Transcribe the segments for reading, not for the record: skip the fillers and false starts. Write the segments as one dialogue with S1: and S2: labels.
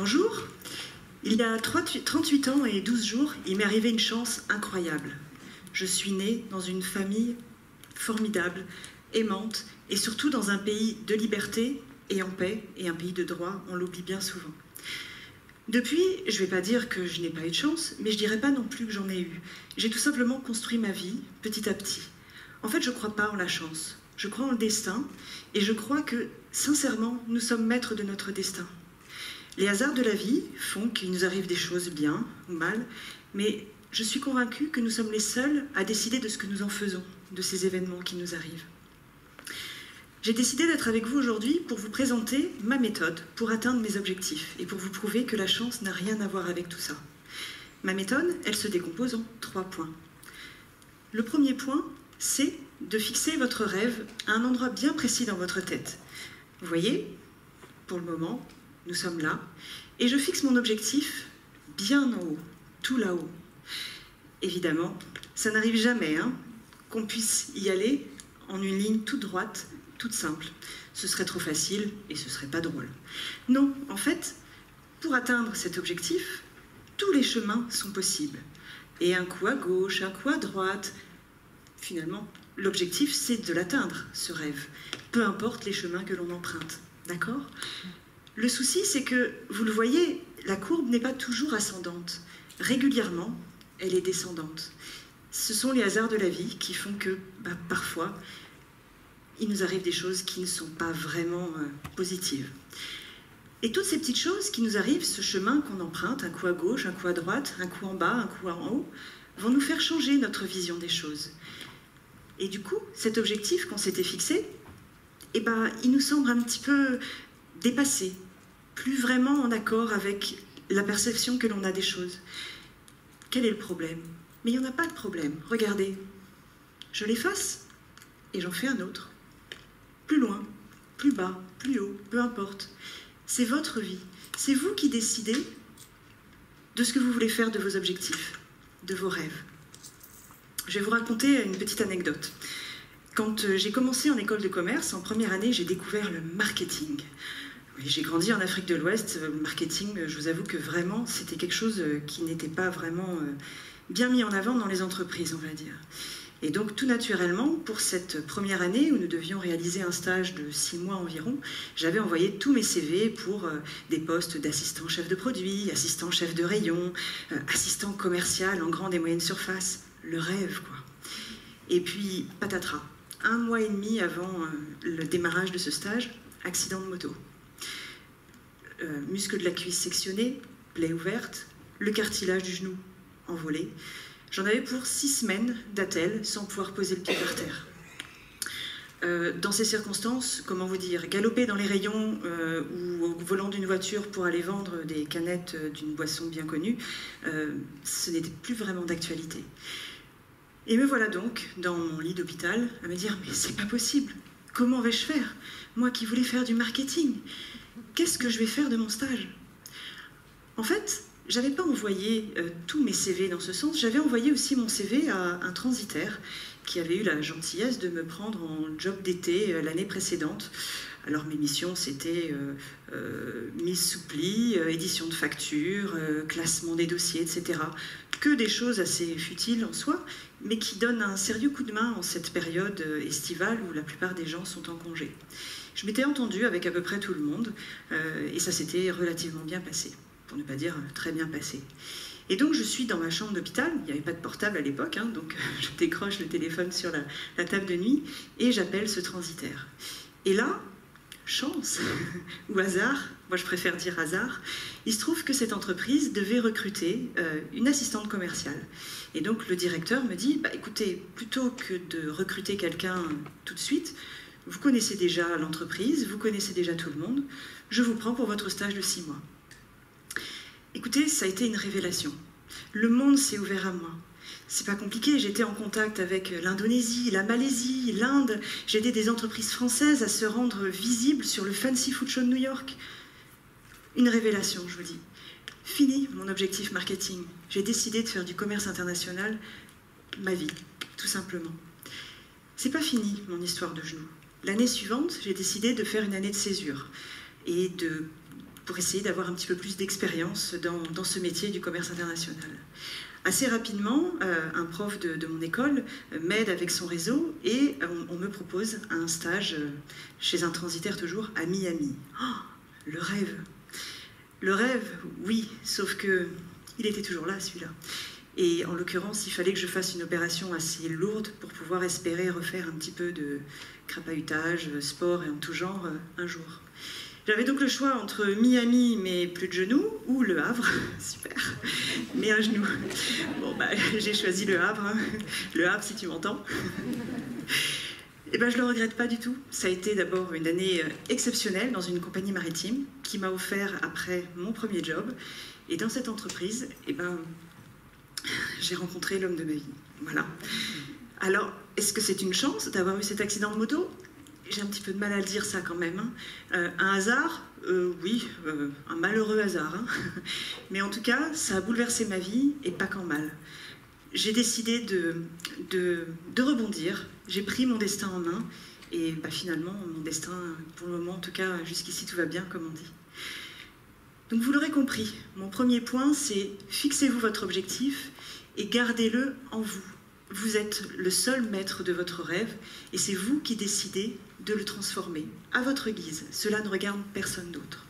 S1: Bonjour. Il y a 38 ans et 12 jours, il m'est arrivé une chance incroyable. Je suis née dans une famille formidable, aimante, et surtout dans un pays de liberté et en paix, et un pays de droit, on l'oublie bien souvent. Depuis, je ne vais pas dire que je n'ai pas eu de chance, mais je ne dirais pas non plus que j'en ai eu. J'ai tout simplement construit ma vie, petit à petit. En fait, je ne crois pas en la chance. Je crois en le destin, et je crois que, sincèrement, nous sommes maîtres de notre destin. Les hasards de la vie font qu'il nous arrive des choses bien ou mal, mais je suis convaincue que nous sommes les seuls à décider de ce que nous en faisons, de ces événements qui nous arrivent. J'ai décidé d'être avec vous aujourd'hui pour vous présenter ma méthode pour atteindre mes objectifs et pour vous prouver que la chance n'a rien à voir avec tout ça. Ma méthode, elle se décompose en 3 points. Le premier point, c'est de fixer votre rêve à un endroit bien précis dans votre tête. Vous voyez, pour le moment, nous sommes là, et je fixe mon objectif bien en haut, tout là-haut. Évidemment, ça n'arrive jamais qu'on puisse y aller en une ligne toute droite, toute simple. Ce serait trop facile et ce serait pas drôle. Non, en fait, pour atteindre cet objectif, tous les chemins sont possibles. Et un coup à gauche, un coup à droite. Finalement, l'objectif, c'est de l'atteindre, ce rêve. Peu importe les chemins que l'on emprunte. D'accord ? Le souci, c'est que, vous le voyez, la courbe n'est pas toujours ascendante. Régulièrement, elle est descendante. Ce sont les hasards de la vie qui font que, parfois, il nous arrive des choses qui ne sont pas vraiment positives. Et toutes ces petites choses qui nous arrivent, ce chemin qu'on emprunte, un coup à gauche, un coup à droite, un coup en bas, un coup en haut, vont nous faire changer notre vision des choses. Et du coup, cet objectif qu'on s'était fixé, il nous semble un petit peu dépassé, plus vraiment en accord avec la perception que l'on a des choses. Quel est le problème? Mais il n'y en a pas de problème. Regardez, je l'efface et j'en fais un autre. Plus loin, plus bas, plus haut, peu importe. C'est votre vie. C'est vous qui décidez de ce que vous voulez faire de vos objectifs, de vos rêves. Je vais vous raconter une petite anecdote. Quand j'ai commencé en école de commerce, en première année, j'ai découvert le marketing. Oui, j'ai grandi en Afrique de l'Ouest. Le marketing, je vous avoue que vraiment, c'était quelque chose qui n'était pas vraiment bien mis en avant dans les entreprises, on va dire. Et donc, tout naturellement, pour cette première année où nous devions réaliser un stage de 6 mois environ, j'avais envoyé tous mes CV pour des postes d'assistant chef de produit, assistant chef de rayon, assistant commercial en grande et moyenne surface. Le rêve, quoi. Et puis, patatras. 1 mois et demi avant le démarrage de ce stage, accident de moto. Muscle de la cuisse sectionné, plaie ouverte, le cartilage du genou envolé. J'en avais pour 6 semaines d'attelle sans pouvoir poser le pied par terre. Dans ces circonstances, comment vous dire, galoper dans les rayons ou au volant d'une voiture pour aller vendre des canettes d'une boisson bien connue, ce n'était plus vraiment d'actualité. Et me voilà donc dans mon lit d'hôpital à me dire « mais c'est pas possible, comment vais-je faire? Moi qui voulais faire du marketing, qu'est-ce que je vais faire de mon stage ?» En fait, j'avais pas envoyé tous mes CV dans ce sens, j'avais envoyé aussi mon CV à un transitaire qui avait eu la gentillesse de me prendre en job d'été l'année précédente. Alors mes missions, c'était mise sous pli, édition de factures, classement des dossiers, etc. Que des choses assez futiles en soi, mais qui donnent un sérieux coup de main en cette période estivale où la plupart des gens sont en congé. Je m'étais entendue avec à peu près tout le monde et ça s'était relativement bien passé, pour ne pas dire très bien passé. Et donc je suis dans ma chambre d'hôpital, il n'y avait pas de portable à l'époque, donc je décroche le téléphone sur la table de nuit et j'appelle ce transitaire. Et là, chance ou hasard, moi je préfère dire hasard, il se trouve que cette entreprise devait recruter une assistante commerciale. Et donc le directeur me dit, écoutez, plutôt que de recruter quelqu'un tout de suite, vous connaissez déjà l'entreprise, vous connaissez déjà tout le monde, je vous prends pour votre stage de 6 mois. Écoutez, ça a été une révélation. Le monde s'est ouvert à moi. C'est pas compliqué, j'étais en contact avec l'Indonésie, la Malaisie, l'Inde. J'ai aidé des entreprises françaises à se rendre visibles sur le Fancy Food Show de New York. Une révélation, je vous dis. Fini mon objectif marketing. J'ai décidé de faire du commerce international ma vie, tout simplement. C'est pas fini mon histoire de genou. L'année suivante, j'ai décidé de faire une année de césure et de pour essayer d'avoir un petit peu plus d'expérience dans ce métier du commerce international. Assez rapidement, un prof de mon école m'aide avec son réseau et on me propose un stage chez un transitaire toujours à Miami. Oh, le rêve! Le rêve, oui, sauf que il était toujours là, celui-là. Et en l'occurrence, il fallait que je fasse une opération assez lourde pour pouvoir espérer refaire un petit peu de crapahutage, sport et en tout genre un jour. J'avais donc le choix entre Miami, mais plus de genoux, ou Le Havre, super, mais un genou. Bon, bah, j'ai choisi Le Havre, hein. Le Havre si tu m'entends. Et ben, je ne le regrette pas du tout. Ça a été d'abord une année exceptionnelle dans une compagnie maritime qui m'a offert après mon premier job. Et dans cette entreprise, eh ben, j'ai rencontré l'homme de ma vie. Voilà. Alors, est-ce que c'est une chance d'avoir eu cet accident de moto? J'ai un petit peu de mal à le dire ça quand même. Hein. Un hasard? Oui, un malheureux hasard. Hein. Mais en tout cas, ça a bouleversé ma vie et pas qu'en mal. J'ai décidé de rebondir. J'ai pris mon destin en main. Et bah, finalement, mon destin, pour le moment, en tout cas, jusqu'ici, tout va bien, comme on dit. Donc vous l'aurez compris, mon premier point, c'est fixez-vous votre objectif et gardez-le en vous. Vous êtes le seul maître de votre rêve et c'est vous qui décidez de le transformer à votre guise. Cela ne regarde personne d'autre.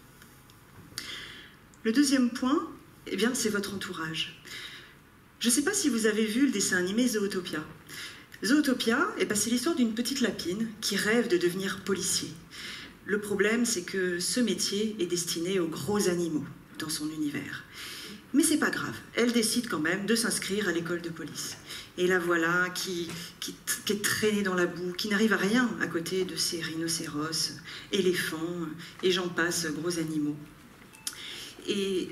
S1: Le deuxième point, eh bien, c'est votre entourage. Je ne sais pas si vous avez vu le dessin animé Zootopia. Zootopia, eh ben, c'est l'histoire d'une petite lapine qui rêve de devenir policier. Le problème, c'est que ce métier est destiné aux gros animaux dans son univers. Mais c'est pas grave, elle décide quand même de s'inscrire à l'école de police. Et la voilà qui est traînée dans la boue, qui n'arrive à rien à côté de ces rhinocéros, éléphants, et j'en passe, gros animaux. Et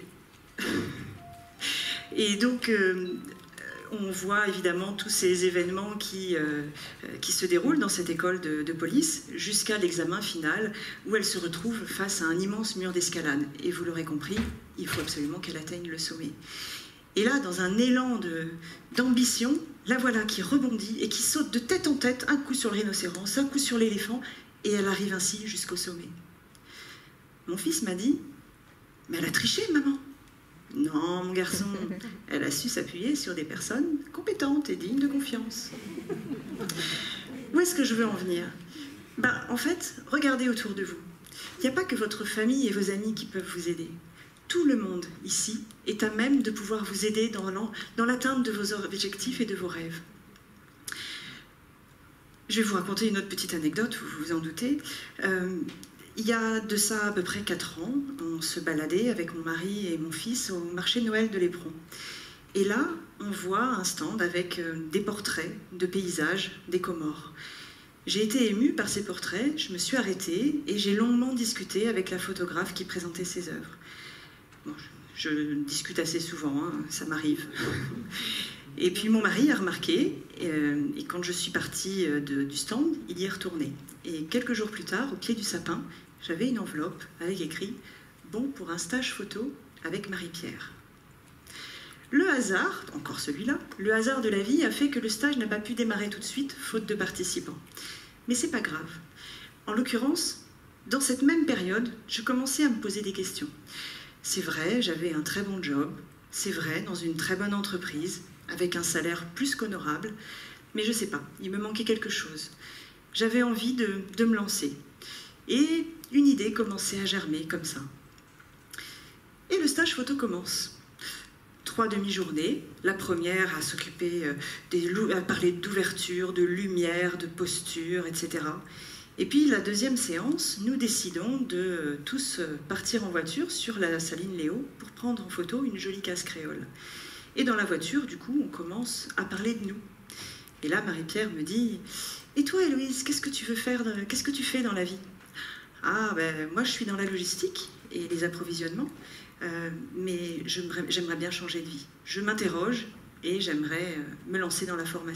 S1: donc, on voit évidemment tous ces événements qui se déroulent dans cette école de police jusqu'à l'examen final où elle se retrouve face à un immense mur d'escalade. Et vous l'aurez compris, il faut absolument qu'elle atteigne le sommet. Et là, dans un élan d'ambition, la voilà qui rebondit et qui saute de tête en tête, un coup sur le rhinocéros, un coup sur l'éléphant, et elle arrive ainsi jusqu'au sommet. Mon fils m'a dit « Mais elle a triché, maman !» Non, mon garçon, elle a su s'appuyer sur des personnes compétentes et dignes de confiance. Où est-ce que je veux en venir? En fait, regardez autour de vous. Il n'y a pas que votre famille et vos amis qui peuvent vous aider. Tout le monde, ici, est à même de pouvoir vous aider dans l'atteinte de vos objectifs et de vos rêves. Je vais vous raconter une autre petite anecdote, vous vous en doutez. Il y a de ça à peu près 4 ans, on se baladait avec mon mari et mon fils au marché de Noël de l'Éperon. Et là, on voit un stand avec des portraits de paysages des Comores. J'ai été émue par ces portraits, je me suis arrêtée et j'ai longuement discuté avec la photographe qui présentait ses œuvres. Bon, je discute assez souvent, hein, ça m'arrive. Et puis mon mari a remarqué, et quand je suis partie du stand, il y est retourné. Et quelques jours plus tard, au pied du sapin, j'avais une enveloppe avec écrit « Bon pour un stage photo avec Marie-Pierre ». Le hasard, encore celui-là, le hasard de la vie a fait que le stage n'a pas pu démarrer tout de suite, faute de participants. Mais c'est pas grave. En l'occurrence, dans cette même période, je commençais à me poser des questions. C'est vrai, j'avais un très bon job, c'est vrai, dans une très bonne entreprise, avec un salaire plus qu'honorable, mais je sais pas, il me manquait quelque chose. J'avais envie de me lancer. Et une idée commençait à germer comme ça. Et le stage photo commence. 3 demi-journées, la première à s'occuper, à parler d'ouverture, de lumière, de posture, etc. Et puis la deuxième séance, nous décidons de tous partir en voiture sur la Saline Léo pour prendre en photo une jolie casse créole. Et dans la voiture, du coup, on commence à parler de nous. Et là, Marie-Pierre me dit « Et toi, Héloïse, qu'est-ce que tu veux faire, qu'est-ce que tu fais dans la vie ?»« Ah, ben, moi, je suis dans la logistique et les approvisionnements, mais j'aimerais bien changer de vie. Je m'interroge et j'aimerais me lancer dans la formation. »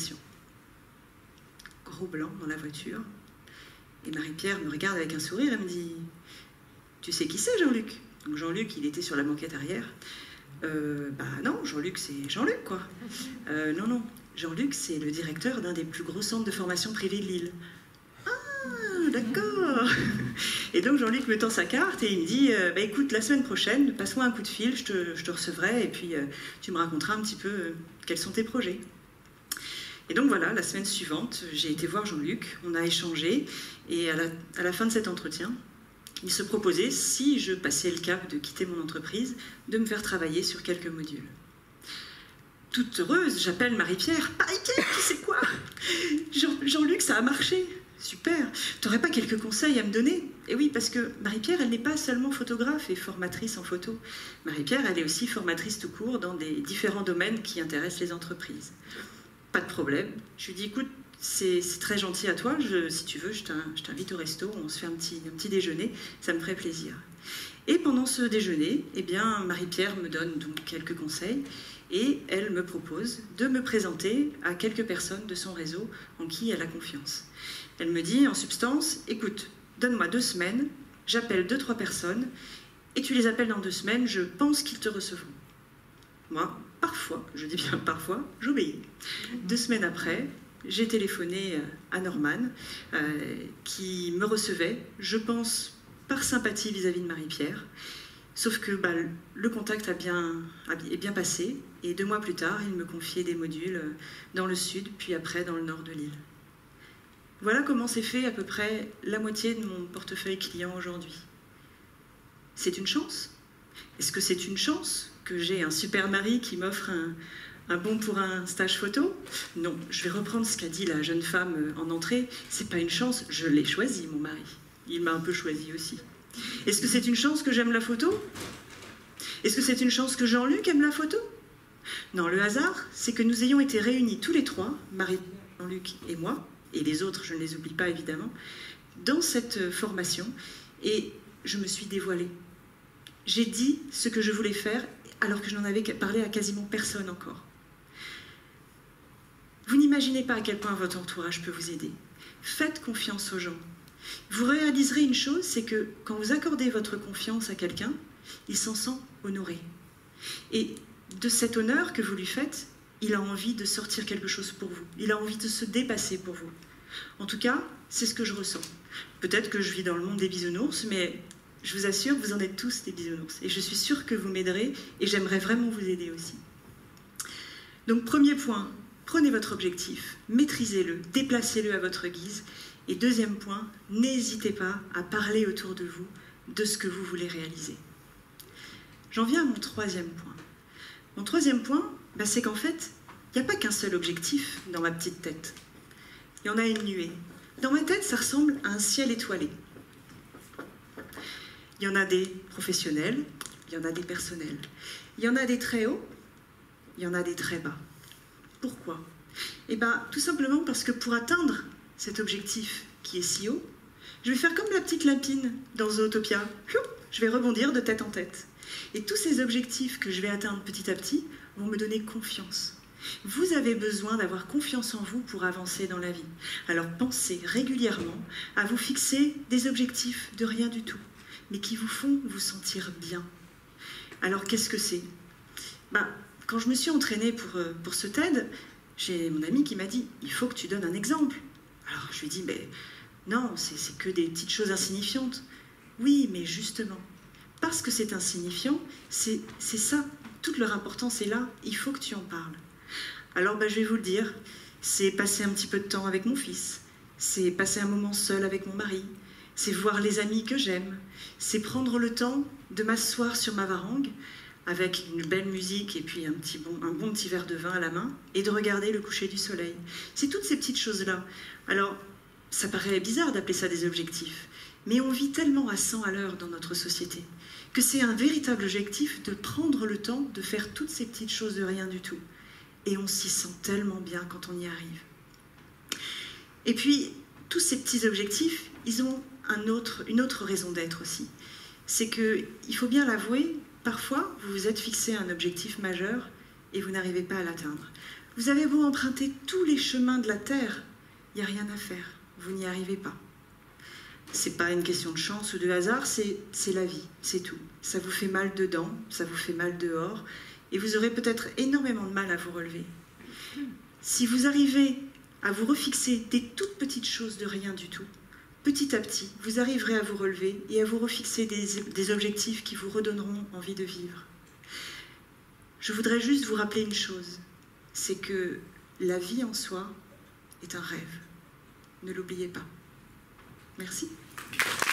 S1: Gros blanc dans la voiture. Et Marie-Pierre me regarde avec un sourire et me dit « Tu sais qui c'est, Jean-Luc ?» Donc Jean-Luc, il était sur la banquette arrière. Non, Jean-Luc, c'est Jean-Luc, quoi. Non, Jean-Luc, c'est le directeur d'un des plus gros centres de formation privés de Lille. Ah, d'accord. Et donc Jean-Luc me tend sa carte et il me dit bah, écoute, la semaine prochaine, passe-moi un coup de fil, je te recevrai et puis tu me raconteras un petit peu quels sont tes projets. Et donc voilà, la semaine suivante, j'ai été voir Jean-Luc, on a échangé et à la fin de cet entretien, il se proposait, si je passais le cap de quitter mon entreprise, de me faire travailler sur quelques modules. Toute heureuse, j'appelle Marie-Pierre. Marie-Pierre, tu sais quoi? Jean-Luc, ça a marché. Super. T'aurais pas quelques conseils à me donner? Et oui, parce que Marie-Pierre, elle n'est pas seulement photographe et formatrice en photo. Marie-Pierre, elle est aussi formatrice tout court dans des différents domaines qui intéressent les entreprises. Pas de problème. Je lui dis, écoute, c'est très gentil à toi. Si tu veux, je t'invite au resto, on se fait un petit déjeuner. Ça me ferait plaisir. Et pendant ce déjeuner, eh bien, Marie-Pierre me donne donc quelques conseils et elle me propose de me présenter à quelques personnes de son réseau en qui elle a confiance. Elle me dit en substance, écoute, donne-moi 2 semaines, j'appelle 2-3 personnes et tu les appelles dans 2 semaines, je pense qu'ils te recevront. Moi, parfois, je dis bien parfois, j'obéis. 2 semaines après, j'ai téléphoné à Norman qui me recevait, je pense, par sympathie vis-à-vis de Marie-Pierre. Sauf que le contact est bien passé et 2 mois plus tard, il me confiait des modules dans le sud, puis après dans le nord de l'île. Voilà comment s'est fait à peu près la moitié de mon portefeuille client aujourd'hui. C'est une chance? Est-ce que c'est une chance que j'ai un super mari qui m'offre un bon pour un stage photo? Non, je vais reprendre ce qu'a dit la jeune femme en entrée. C'est pas une chance, je l'ai choisi, mon mari. Il m'a un peu choisi aussi. Est-ce que c'est une chance que j'aime la photo? Est-ce que c'est une chance que Jean-Luc aime la photo? Non, le hasard, c'est que nous ayons été réunis tous les 3, Marie, Jean-Luc et moi, et les autres, je ne les oublie pas évidemment, dans cette formation, et je me suis dévoilée. J'ai dit ce que je voulais faire, alors que je n'en avais parlé à quasiment personne encore. Vous n'imaginez pas à quel point votre entourage peut vous aider. Faites confiance aux gens. Vous réaliserez une chose, c'est que quand vous accordez votre confiance à quelqu'un, il s'en sent honoré. Et de cet honneur que vous lui faites, il a envie de sortir quelque chose pour vous. Il a envie de se dépasser pour vous. En tout cas, c'est ce que je ressens. Peut-être que je vis dans le monde des bisounours, mais je vous assure, vous en êtes tous des bisounours. Et je suis sûre que vous m'aiderez et j'aimerais vraiment vous aider aussi. Donc, premier point, prenez votre objectif, maîtrisez-le, déplacez-le à votre guise. Et deuxième point, n'hésitez pas à parler autour de vous de ce que vous voulez réaliser. J'en viens à mon 3e point. Mon 3e point, c'est qu'en fait, il n'y a pas qu'un seul objectif dans ma petite tête. Il y en a une nuée. Dans ma tête, ça ressemble à un ciel étoilé. Il y en a des professionnels, il y en a des personnels. Il y en a des très hauts, il y en a des très bas. Pourquoi? Eh bien, tout simplement parce que pour atteindre cet objectif qui est si haut, je vais faire comme la petite lapine dans Zootopia. Je vais rebondir de tête en tête. Et tous ces objectifs que je vais atteindre petit à petit vont me donner confiance. Vous avez besoin d'avoir confiance en vous pour avancer dans la vie. Alors pensez régulièrement à vous fixer des objectifs de rien du tout, mais qui vous font vous sentir bien. Alors qu'est-ce que c'est? Quand je me suis entraînée pour ce TED, j'ai mon ami qui m'a dit « il faut que tu donnes un exemple ». Alors je lui ai dit « non, c'est que des petites choses insignifiantes ». Oui, mais justement, parce que c'est insignifiant, c'est ça, toute leur importance est là, il faut que tu en parles. Alors je vais vous le dire, c'est passer un petit peu de temps avec mon fils, c'est passer un moment seul avec mon mari, c'est voir les amis que j'aime, c'est prendre le temps de m'asseoir sur ma varangue avec une belle musique et puis un bon petit verre de vin à la main et de regarder le coucher du soleil. C'est toutes ces petites choses-là. Alors, ça paraît bizarre d'appeler ça des objectifs, mais on vit tellement à 100 à l'heure dans notre société que c'est un véritable objectif de prendre le temps de faire toutes ces petites choses de rien du tout. Et on s'y sent tellement bien quand on y arrive. Et puis, tous ces petits objectifs, ils ont une autre raison d'être aussi. C'est qu'il faut bien l'avouer, parfois, vous vous êtes fixé un objectif majeur et vous n'arrivez pas à l'atteindre. Vous avez beau emprunter tous les chemins de la Terre, il n'y a rien à faire, vous n'y arrivez pas. C'est pas une question de chance ou de hasard, c'est la vie, c'est tout. Ça vous fait mal dedans, ça vous fait mal dehors, et vous aurez peut-être énormément de mal à vous relever. Si vous arrivez à vous refixer des toutes petites choses de rien du tout, petit à petit, vous arriverez à vous relever et à vous refixer des objectifs qui vous redonneront envie de vivre. Je voudrais juste vous rappeler une chose, c'est que la vie en soi est un rêve. Ne l'oubliez pas. Merci.